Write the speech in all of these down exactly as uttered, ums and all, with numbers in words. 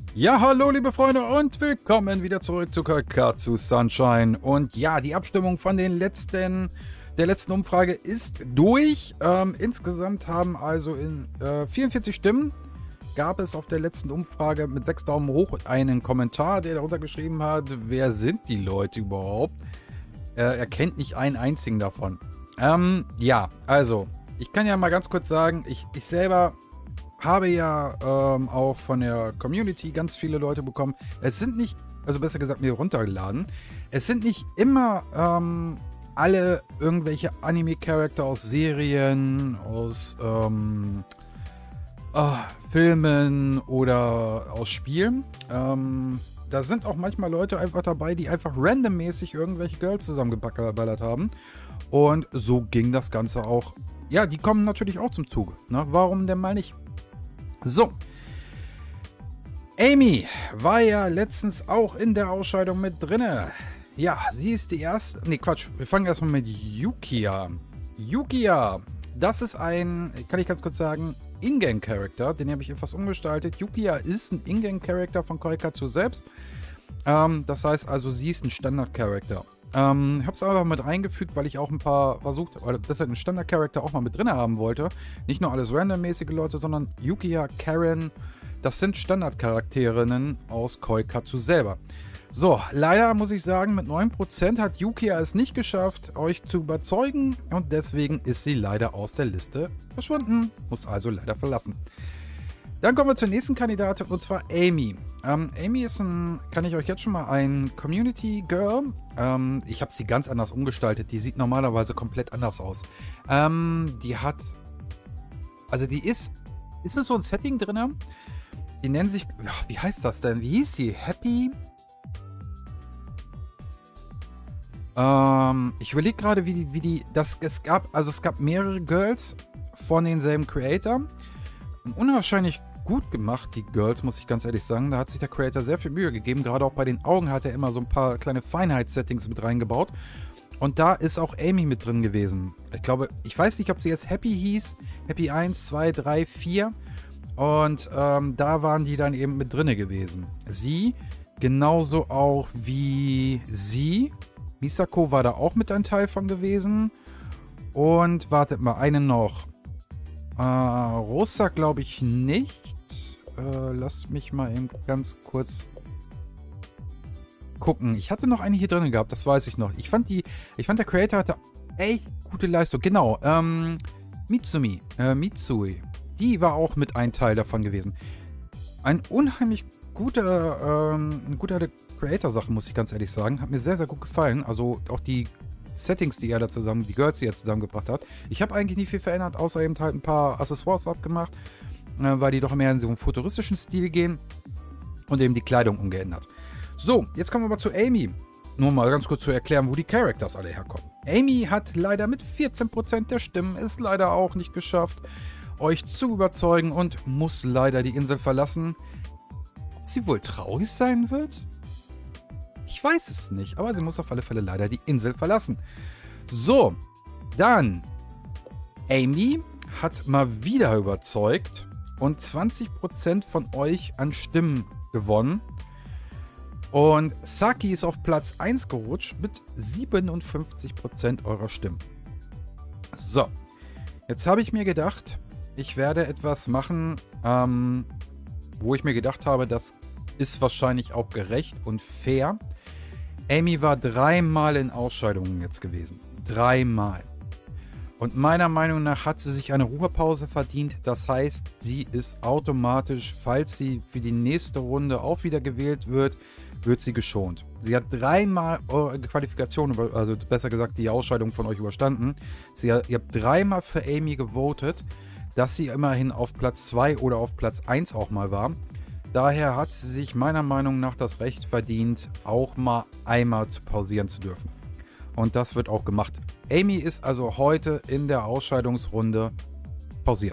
Ja, hallo liebe Freunde und willkommen wieder zurück zu Kakatsu Sunshine. Und ja, die Abstimmung von den letzten, der letzten Umfrage ist durch. Ähm, insgesamt haben also in äh, vierundvierzig Stimmen gab es auf der letzten Umfrage mit sechs Daumen hoch einen Kommentar, der darunter geschrieben hat, wer sind die Leute überhaupt? Äh, er kennt nicht einen einzigen davon. Ähm, ja, also, ich kann ja mal ganz kurz sagen, ich, ich selber habe ja ähm, auch von der Community ganz viele Leute bekommen. Es sind nicht, also besser gesagt mir runtergeladen, es sind nicht immer ähm, alle irgendwelche Anime-Charakter aus Serien, aus ähm, äh, Filmen oder aus Spielen. Ähm, da sind auch manchmal Leute einfach dabei, die einfach randommäßig irgendwelche Girls zusammengeballert haben. Und so ging das Ganze auch. Ja, die kommen natürlich auch zum Zuge. Ne? Warum denn mal nicht? So. Amy war ja letztens auch in der Ausscheidung mit drinne. Ja, sie ist die erste. Ne, Quatsch. Wir fangen erstmal mit Yukia. Yukia. Das ist ein, kann ich ganz kurz sagen, Ingame-Charakter. Den habe ich etwas umgestaltet. Yukia ist ein Ingame-Charakter von Koikatsu selbst. Ähm, das heißt also, sie ist ein Standard-Charakter. Ähm, ich habe es einfach mit reingefügt, weil ich auch ein paar versucht, oder dass er einen Standard-Charakter auch mal mit drin haben wollte. Nicht nur alles randommäßige Leute, sondern Yukia, Karen, das sind Standard-Charakterinnen aus Koikatsu selber. So, leider muss ich sagen, mit neun Prozent hat Yukia es nicht geschafft, euch zu überzeugen und deswegen ist sie leider aus der Liste verschwunden. Muss also leider verlassen. Dann kommen wir zur nächsten Kandidatin und zwar Amy. Ähm, Amy ist ein, kann ich euch jetzt schon mal ein Community Girl. Ähm, ich habe sie ganz anders umgestaltet. Die sieht normalerweise komplett anders aus. Ähm, die hat, also die ist, ist es so ein Setting drin? Die nennen sich, wie heißt das denn? Wie hieß die? Happy? Ähm, ich überlege gerade, wie die, wie die, das, es gab, also es gab mehrere Girls von denselben Creator. Unwahrscheinlich gut gemacht, die Girls, muss ich ganz ehrlich sagen. Da hat sich der Creator sehr viel Mühe gegeben. Gerade auch bei den Augen hat er immer so ein paar kleine Feinheitssettings mit reingebaut. Und da ist auch Amy mit drin gewesen. Ich glaube, ich weiß nicht, ob sie jetzt Happy hieß. Happy eins, zwei, drei, vier. Und ähm, da waren die dann eben mit drinne gewesen. Sie, genauso auch wie sie. Misako war da auch mit ein Teil von gewesen. Und wartet mal, eine noch. Äh, Rosa glaube ich nicht. Äh, lasst mich mal eben ganz kurz gucken. Ich hatte noch eine hier drin gehabt, das weiß ich noch. Ich fand die, ich fand der Creator hatte echt gute Leistung. Genau, ähm, Mitsumi, äh, Mitsui. Die war auch mit ein Teil davon gewesen. Ein unheimlich guter, ähm, eine gute Creator-Sache, muss ich ganz ehrlich sagen. Hat mir sehr, sehr gut gefallen. Also auch die Settings, die er da zusammen, die Girls, die er zusammengebracht hat. Ich habe eigentlich nicht viel verändert, außer eben halt ein paar Accessoires abgemacht, äh, weil die doch mehr in so einen futuristischen Stil gehen und eben die Kleidung umgeändert. So, jetzt kommen wir aber zu Amy. Nur mal ganz kurz zu erklären, wo die Characters alle herkommen. Amy hat leider mit vierzehn Prozent der Stimmen es leider auch nicht geschafft, euch zu überzeugen und muss leider die Insel verlassen. Ob sie wohl traurig sein wird? Ich weiß es nicht, aber sie muss auf alle Fälle leider die Insel verlassen. So, dann Amy hat mal wieder überzeugt und zwanzig Prozent von euch an Stimmen gewonnen. Und Saki ist auf Platz eins gerutscht mit siebenundfünfzig Prozent eurer Stimmen. So, jetzt habe ich mir gedacht, ich werde etwas machen, ähm, wo ich mir gedacht habe, das ist wahrscheinlich auch gerecht und fair. Amy war dreimal in Ausscheidungen jetzt gewesen. Dreimal. Und meiner Meinung nach hat sie sich eine Ruhepause verdient. Das heißt, sie ist automatisch, falls sie für die nächste Runde auch wieder gewählt wird, wird sie geschont. Sie hat dreimal eure Qualifikation, also besser gesagt die Ausscheidung von euch überstanden. Sie hat, ihr habt dreimal für Amy gewotet, dass sie immerhin auf Platz zwei oder auf Platz eins auch mal war. Daher hat sie sich meiner Meinung nach das Recht verdient, auch mal einmal zu pausieren zu dürfen. Und das wird auch gemacht. Amy ist also heute in der Ausscheidungsrunde pausiert.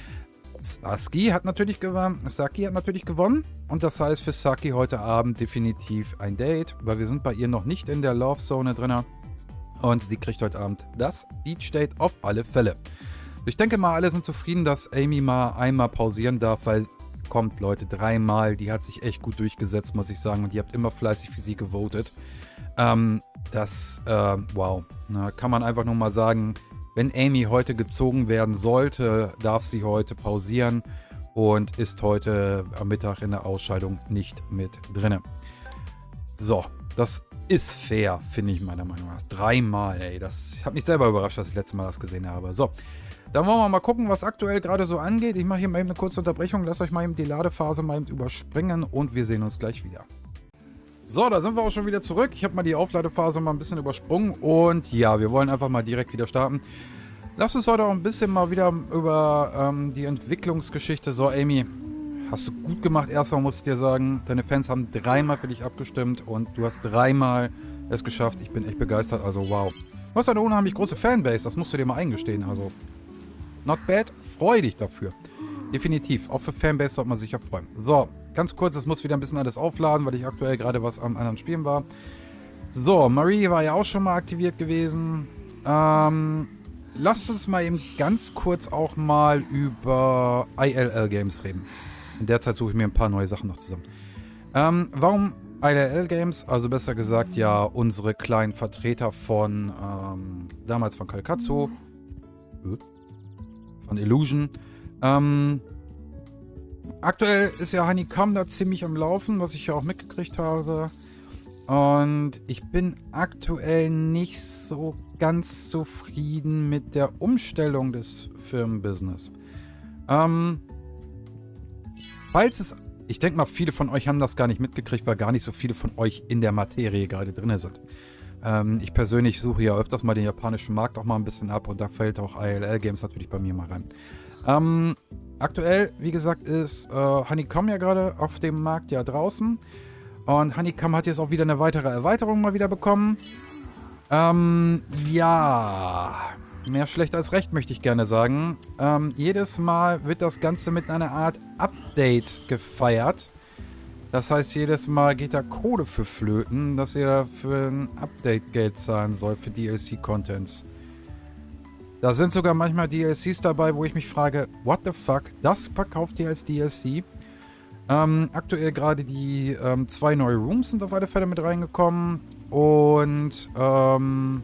Saki hat natürlich gewonnen. Saki hat natürlich gewonnen. Und das heißt für Saki heute Abend definitiv ein Date, weil wir sind bei ihr noch nicht in der Love Zone drin. Und sie kriegt heute Abend das Beach Date auf alle Fälle. Ich denke mal, alle sind zufrieden, dass Amy mal einmal pausieren darf, weil kommt, Leute. Dreimal. Die hat sich echt gut durchgesetzt, muss ich sagen. Und ihr habt immer fleißig für sie gewotet. Ähm, das, äh, wow. Na, kann man einfach nur mal sagen, wenn Amy heute gezogen werden sollte, darf sie heute pausieren und ist heute am Mittag in der Ausscheidung nicht mit drinne. So, das ist fair, finde ich meiner Meinung nach. Dreimal, ey. Das hat mich selber überrascht, dass ich letztes Mal das gesehen habe. So, dann wollen wir mal gucken, was aktuell gerade so angeht. Ich mache hier mal eben eine kurze Unterbrechung. Lasst euch mal eben die Ladephase mal eben überspringen und wir sehen uns gleich wieder. So, da sind wir auch schon wieder zurück. Ich habe mal die Aufladephase mal ein bisschen übersprungen und ja, wir wollen einfach mal direkt wieder starten. Lass uns heute auch ein bisschen mal wieder über ähm, die Entwicklungsgeschichte. So, Amy, hast du gut gemacht. Erstmal muss ich dir sagen, deine Fans haben dreimal für dich abgestimmt und du hast dreimal es geschafft. Ich bin echt begeistert, also wow. Du hast eine unheimlich große Fanbase, das musst du dir mal eingestehen. Also, not bad, freu dich dafür. Definitiv, auch für Fanbase sollte man sich ja freuen. So, ganz kurz, es muss wieder ein bisschen alles aufladen, weil ich aktuell gerade was am anderen Spielen war. So, Marie war ja auch schon mal aktiviert gewesen. Ähm, lasst uns mal eben ganz kurz auch mal über I L L Games reden. In der Zeit suche ich mir ein paar neue Sachen noch zusammen. Ähm, warum I L L Games? Also besser gesagt, ja, unsere kleinen Vertreter von, ähm, damals von Kalkatsu, von Illusion. Ähm, aktuell ist ja Honeycomb da ziemlich am Laufen, was ich ja auch mitgekriegt habe. Und ich bin aktuell nicht so ganz zufrieden mit der Umstellung des Firmenbusiness. Ähm, falls es, ich denke mal, viele von euch haben das gar nicht mitgekriegt, weil gar nicht so viele von euch in der Materie gerade drin sind. Ähm, ich persönlich suche ja öfters mal den japanischen Markt auch mal ein bisschen ab und da fällt auch I L L Games natürlich bei mir mal rein. Ähm, aktuell, wie gesagt, ist äh, Honeycomb ja gerade auf dem Markt ja draußen. Und Honeycomb hat jetzt auch wieder eine weitere Erweiterung mal wieder bekommen. Ähm, ja, mehr schlecht als recht, möchte ich gerne sagen. Ähm, jedes Mal wird das Ganze mit einer Art Update gefeiert. Das heißt, jedes Mal geht da Kohle für flöten, dass ihr für ein Update Geld zahlen sollt für D L C-Contents. Da sind sogar manchmal D L Cs dabei, wo ich mich frage, what the fuck, das verkauft ihr als D L C? Ähm, aktuell gerade die ähm, zwei neue Rooms sind auf alle Fälle mit reingekommen und ähm,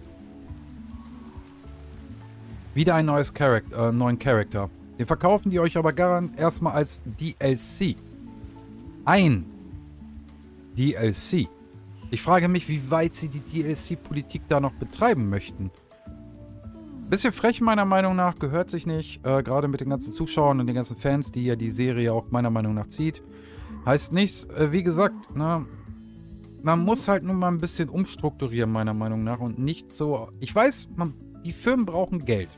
wieder ein neues Charakter, äh, neuen Charakter. Den verkaufen die euch aber garant erstmal als D L C. Ein D L C. Ich frage mich, wie weit sie die D L C-Politik da noch betreiben möchten. Bisschen frech meiner Meinung nach, gehört sich nicht. Äh, gerade mit den ganzen Zuschauern und den ganzen Fans, die ja die Serie auch meiner Meinung nach zieht. Heißt nichts, äh, wie gesagt, ne, man muss halt nur mal ein bisschen umstrukturieren, meiner Meinung nach. Und nicht so. Ich weiß, man, die Firmen brauchen Geld.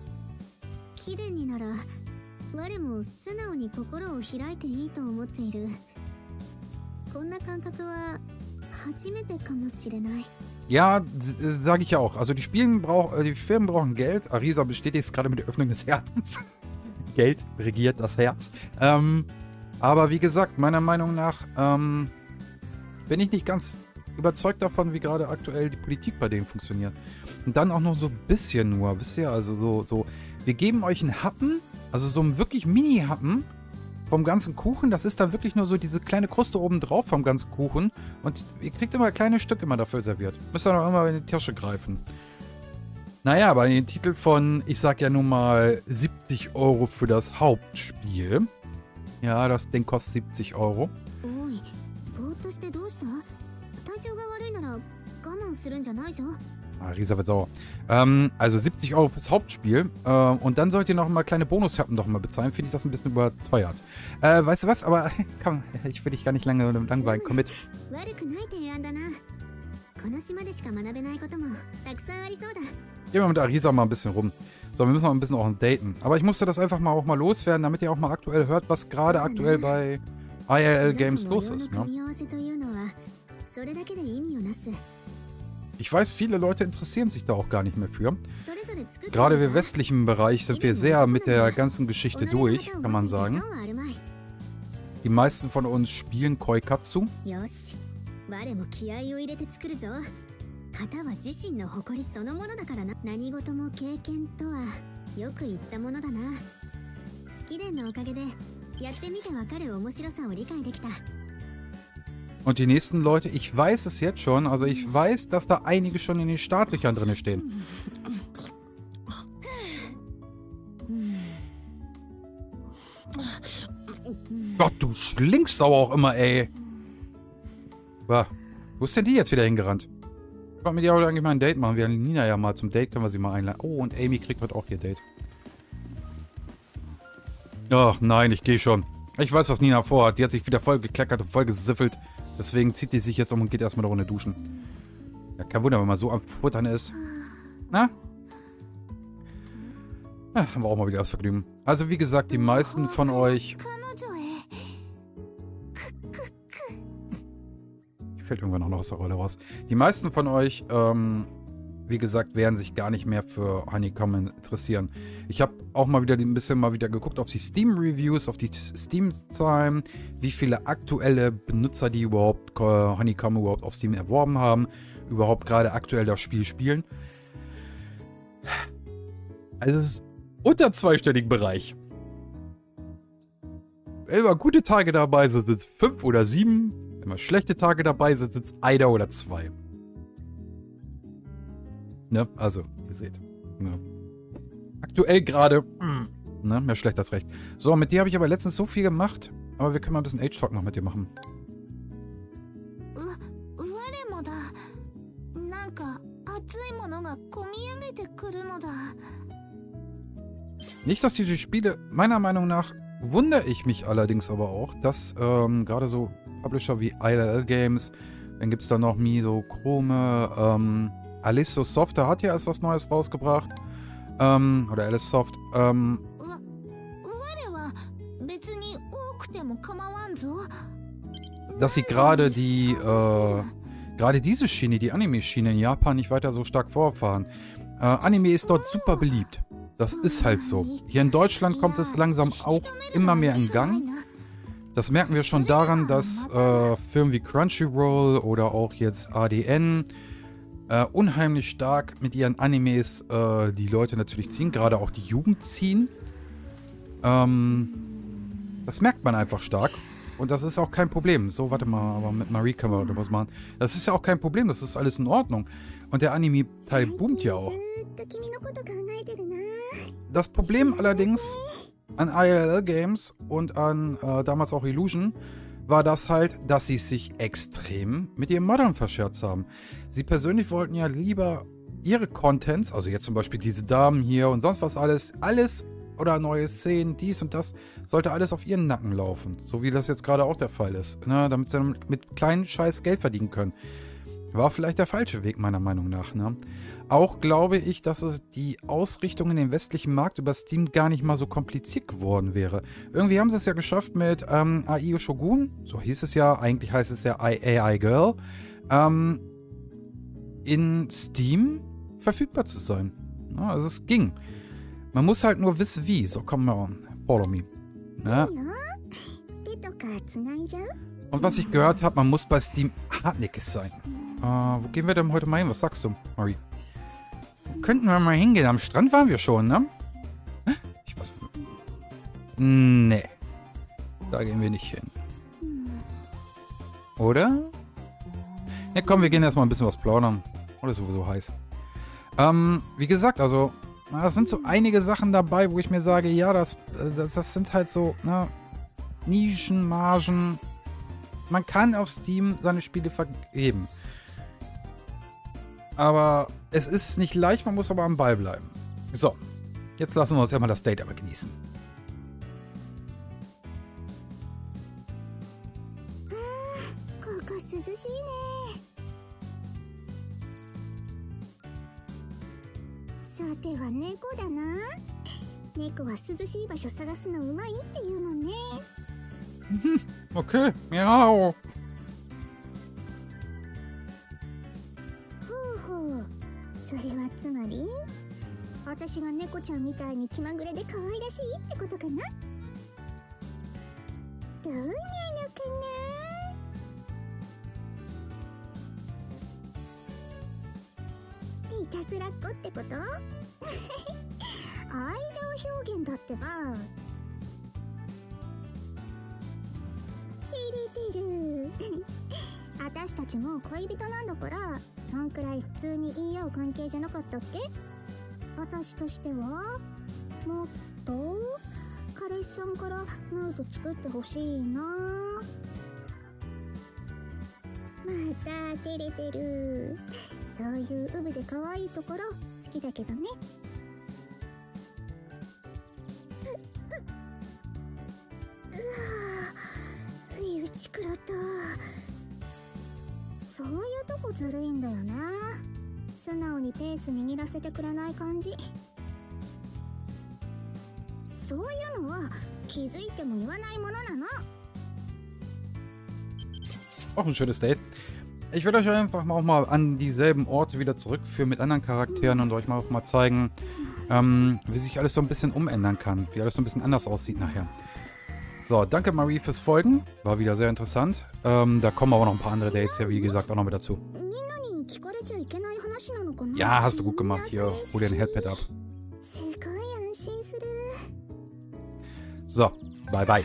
Ja, sage ich ja auch. Also die Spielen brauch, die Firmen brauchen Geld. Arisa bestätigt es gerade mit der Öffnung des Herzens. Geld regiert das Herz. Ähm, aber wie gesagt, meiner Meinung nach ähm, bin ich nicht ganz überzeugt davon, wie gerade aktuell die Politik bei denen funktioniert. Und dann auch noch so ein bisschen nur, wisst ihr, also so, so, wir geben euch einen Happen, also so einen wirklich Mini-Happen vom ganzen Kuchen. Das ist dann wirklich nur so diese kleine Kruste oben drauf vom ganzen Kuchen. Und ihr kriegt immer kleine Stück immer dafür serviert. Müsst ihr noch immer in die Tasche greifen. Naja, aber den Titel von, ich sag ja nun mal, siebzig Euro für das Hauptspiel. Ja, das Ding kostet siebzig Euro. Ah, Risa wird sauer. Ähm, also siebzig Euro fürs Hauptspiel. Äh, und dann sollt ihr noch mal kleine Bonushappen noch mal bezahlen. Finde ich das ein bisschen überteuert. Äh, weißt du was? Aber komm, ich will dich gar nicht lange langweilen. Komm mit. Gehen wir mit Arisa mal ein bisschen rum. So, wir müssen auch ein bisschen auch daten. Aber ich musste das einfach mal auch mal loswerden, damit ihr auch mal aktuell hört, was gerade aktuell bei I L L Games los ist. Ne? Ich weiß, viele Leute interessieren sich da auch gar nicht mehr für. Gerade im westlichen Bereich sind wir sehr mit der ganzen Geschichte durch, kann man sagen. Die meisten von uns spielen Koikatsu. Und die nächsten Leute, ich weiß es jetzt schon, also ich weiß, dass da einige schon in den Startlöchern drin stehen. Gott, du schlingst aber auch immer, ey. Bah. Wo ist denn die jetzt wieder hingerannt? Ich wollte mit ihr eigentlich mal ein Date machen. Wir haben Nina ja mal zum Date, können wir sie mal einladen. Oh, und Amy kriegt heute auch ihr Date. Ach nein, ich gehe schon. Ich weiß, was Nina vorhat. Die hat sich wieder voll gekleckert und voll gesiffelt. Deswegen zieht die sich jetzt um und geht erstmal eine Runde duschen. Ja, kein Wunder, wenn man so am Futtern ist. Na? Ja, haben wir auch mal wieder das Vergnügen. Also wie gesagt, die meisten von euch... Fällt irgendwann auch noch aus der Rolle raus. Die meisten von euch, ähm, wie gesagt, werden sich gar nicht mehr für Honeycomb interessieren. Ich habe auch mal wieder ein bisschen mal wieder geguckt auf die Steam-Reviews, auf die Steam-Zahlen, wie viele aktuelle Benutzer, die überhaupt äh, Honeycomb überhaupt auf Steam erworben haben, überhaupt gerade aktuell das Spiel spielen. Also es ist unter zweistelligen Bereich. Wenn mal gute Tage dabei sind, sind es fünf oder sieben. Wenn mal schlechte Tage dabei sind, sind es einer oder zwei. Ne? Also, ihr seht. Ne? Aktuell gerade, ne? Mehr schlecht als recht. So, mit dir habe ich aber letztens so viel gemacht. Aber wir können mal ein bisschen Age-Talk noch mit dir machen. Nicht, dass diese Spiele, meiner Meinung nach, wundere ich mich allerdings aber auch, dass ähm, gerade so Publisher wie I L L Games, dann gibt es da noch Miso, Chrome, ähm, Alice Soft, da hat ja erst was Neues rausgebracht. Ähm, oder Alice Soft. Ähm, dass sie gerade die, äh, gerade diese Schiene, die Anime-Schiene in Japan nicht weiter so stark vorfahren. Äh, Anime ist dort super beliebt. Das ist halt so. Hier in Deutschland kommt es langsam auch immer mehr in Gang. Das merken wir schon daran, dass äh, Firmen wie Crunchyroll oder auch jetzt A D N äh, unheimlich stark mit ihren Animes äh, die Leute natürlich ziehen, gerade auch die Jugend ziehen. Ähm, das merkt man einfach stark. Und das ist auch kein Problem. So, warte mal, aber mit Marie können wir oder was machen. Das ist ja auch kein Problem, das ist alles in Ordnung. Und der Anime-Teil boomt ja auch. Das Problem allerdings an I L L Games und an äh, damals auch Illusion war das halt, dass sie sich extrem mit ihrem Modern verscherzt haben. Sie persönlich wollten ja lieber ihre Contents, also jetzt zum Beispiel diese Damen hier und sonst was alles, alles oder neue Szenen, dies und das, sollte alles auf ihren Nacken laufen. So wie das jetzt gerade auch der Fall ist. Ne? Damit sie mit kleinen Scheiß Geld verdienen können. War vielleicht der falsche Weg, meiner Meinung nach. Ne? Auch glaube ich, dass es die Ausrichtung in den westlichen Markt über Steam gar nicht mal so kompliziert geworden wäre. Irgendwie haben sie es ja geschafft mit ähm, A I Shogun, so hieß es ja, eigentlich heißt es ja A I Girl, ähm, in Steam verfügbar zu sein. Ja, also es ging. Man muss halt nur wissen, wie. So, komm mal, follow me. Ja. Und was ich gehört habe, man muss bei Steam hartnäckig sein. Äh, wo gehen wir denn heute mal hin? Was sagst du, Marie? Könnten wir mal hingehen? Am Strand waren wir schon, ne? Ich weiß. Nee. Da gehen wir nicht hin. Oder? Ja, komm, wir gehen erstmal ein bisschen was plaudern. Oder ist sowieso heiß. Ähm, wie gesagt, also, da sind so einige Sachen dabei, wo ich mir sage, ja, das, das, das sind halt so, ne, Nischen, Margen. Man kann auf Steam seine Spiele vergeben. Aber es ist nicht leicht, man muss aber am Ball bleiben. So, jetzt lassen wir uns ja mal das Date aber genießen. Okay, miau. ちも恋人なんだから、そんくらい普通に言い合う関係じゃなかったっけ？私としてはもっと彼氏さんからノート作ってほしいな。また照れてる。そういうウブで可愛いところ好きだけどね。う、う、うわぁ、不意打ち食らった。そういうとこずるいんだよな。素直にペース握らせてくれない感じ。そういうのは気づいても言わないものなの。 Auch ein schönes Date. Ich würde euch einfach mal auch mal an dieselben Orte wieder zurückführen mit anderen Charakteren und euch mal auch mal zeigen, ähm, wie sich alles so ein bisschen umändern kann, wie alles so ein bisschen anders aussieht nachher. So, danke Marie fürs Folgen, war wieder sehr interessant. Ähm, da kommen aber noch ein paar andere Dates ja, wie gesagt, auch noch mit dazu. Ja, hast du gut gemacht. Hier, hol dir ein Headpad ab. So, bye bye.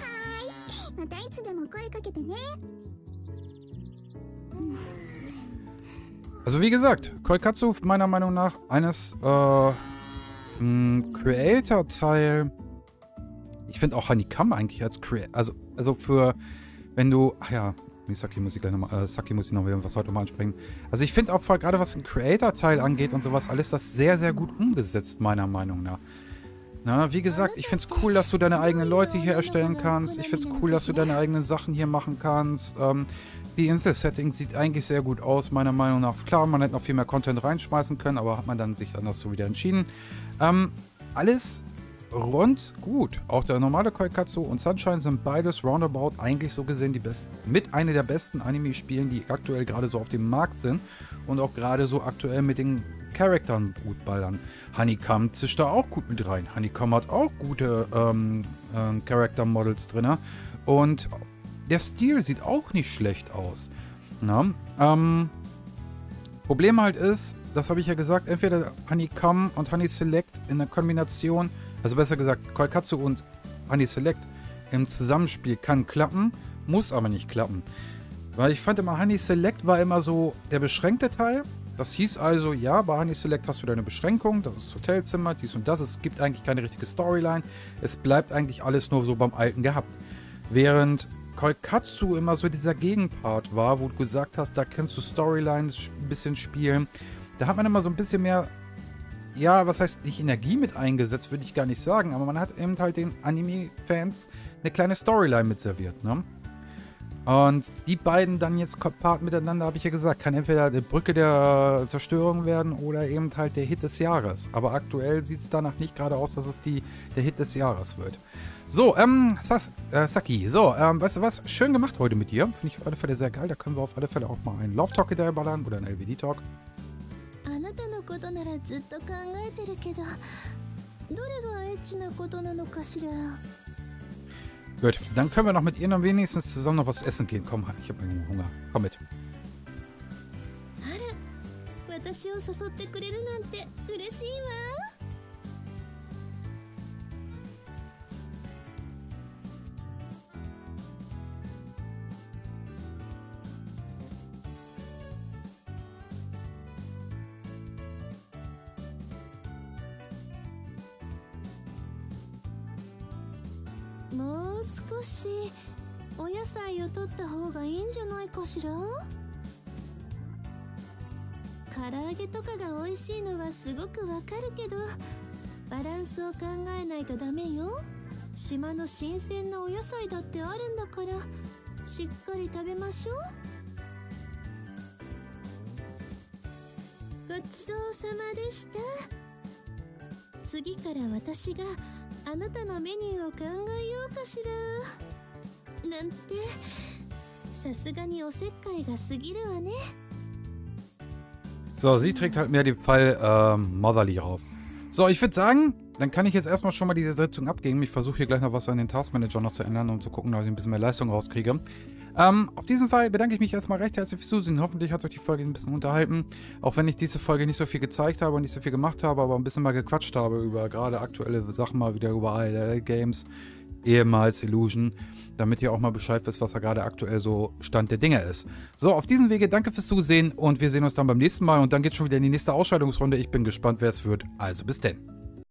Also wie gesagt, Koikatsu meiner Meinung nach eines äh, Creator-Teil. Ich finde auch Honeycomb eigentlich als Creator, also, also für, wenn du, ach ja, Saki muss ich gleich nochmal, äh, Saki muss ich noch was heute mal ansprechen. Also ich finde auch gerade was den Creator-Teil angeht und sowas, alles das sehr, sehr gut umgesetzt, meiner Meinung nach. Na, wie gesagt, ich finde es cool, dass du deine eigenen Leute hier erstellen kannst. Ich finde es cool, dass du deine eigenen Sachen hier machen kannst. Ähm, die Insel-Setting sieht eigentlich sehr gut aus, meiner Meinung nach. Klar, man hätte noch viel mehr Content reinschmeißen können, aber hat man dann sich anders so wieder entschieden. Ähm, alles rund gut. Auch der normale Koikatsu und Sunshine sind beides roundabout eigentlich so gesehen die besten, mit einer der besten Anime-Spielen, die aktuell gerade so auf dem Markt sind und auch gerade so aktuell mit den Charakteren gut ballern. Honeycomb zischt da auch gut mit rein. Honeycomb hat auch gute ähm, äh, Character-Models drin und der Stil sieht auch nicht schlecht aus. Na? Ähm, Problem halt ist, das habe ich ja gesagt, entweder Honeycomb und Honey Select in der Kombination, also besser gesagt, Koikatsu und Honey Select im Zusammenspiel kann klappen, muss aber nicht klappen. Weil ich fand immer, Honey Select war immer so der beschränkte Teil. Das hieß also, ja, bei Honey Select hast du deine Beschränkung, das ist Hotelzimmer, dies und das. Es gibt eigentlich keine richtige Storyline. Es bleibt eigentlich alles nur so beim Alten gehabt. Während Koikatsu immer so dieser Gegenpart war, wo du gesagt hast, da kannst du Storylines ein bisschen spielen. Da hat man immer so ein bisschen mehr, ja, was heißt nicht Energie mit eingesetzt, würde ich gar nicht sagen, aber man hat eben halt den Anime-Fans eine kleine Storyline mit serviert, ne? Und die beiden dann jetzt Part miteinander, habe ich ja gesagt, kann entweder die Brücke der Zerstörung werden oder eben halt der Hit des Jahres. Aber aktuell sieht es danach nicht gerade aus, dass es die, der Hit des Jahres wird. So, ähm, Sas, äh, Saki, so, ähm, weißt du was? Schön gemacht heute mit dir. Finde ich auf alle Fälle sehr geil. Da können wir auf alle Fälle auch mal einen Love-Talk hinterherballern oder einen L W D-Talk. Gut, dann können wir noch mit ihr noch wenigstens zusammen noch was essen gehen. Komm, ich habe irgendwie Hunger. Komm mit. もう少しお野菜を取った方がいいんじゃないかしら。唐揚げとかが美味しいのはすごくわかるけど、バランスを考えないとダメよ。島の新鮮なお野菜だってあるんだから、しっかり食べましょう。ごちそうさまでした。次から私があなたのメニューを考えようかしら。なんて、さすがにおせっかいが過ぎるわね。 So, sie trägt halt mehr den Fall ähm, Motherly auf. So, ich würde sagen, dann kann ich jetzt erstmal schon mal diese Sitzung abgeben. Ich versuche hier gleich noch was an den Taskmanager noch zu ändern, um zu gucken, dass ich ein bisschen mehr Leistung rauskriege. Ähm, auf diesen Fall bedanke ich mich erstmal recht herzlich fürs Zusehen. Hoffentlich hat euch die Folge ein bisschen unterhalten. Auch wenn ich diese Folge nicht so viel gezeigt habe und nicht so viel gemacht habe, aber ein bisschen mal gequatscht habe über gerade aktuelle Sachen, mal wieder über A L L Games. ehemals Illusion, damit ihr auch mal Bescheid wisst, was da gerade aktuell so Stand der Dinge ist. So, auf diesem Wege danke fürs Zusehen und wir sehen uns dann beim nächsten Mal und dann geht's schon wieder in die nächste Ausscheidungsrunde. Ich bin gespannt, wer es wird. Also bis denn.